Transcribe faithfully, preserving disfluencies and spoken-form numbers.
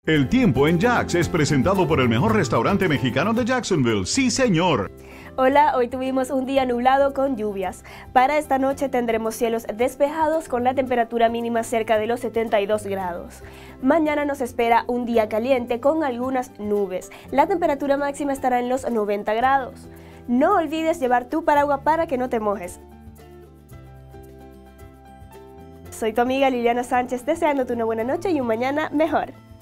El tiempo en Jax es presentado por el mejor restaurante mexicano de Jacksonville. ¡Sí, señor! Hola, hoy tuvimos un día nublado con lluvias. Para esta noche tendremos cielos despejados con la temperatura mínima cerca de los setenta y dos grados. Mañana nos espera un día caliente con algunas nubes. La temperatura máxima estará en los noventa grados. No olvides llevar tu paraguas para que no te mojes. Soy tu amiga Liliana Sánchez, deseándote una buena noche y un mañana mejor.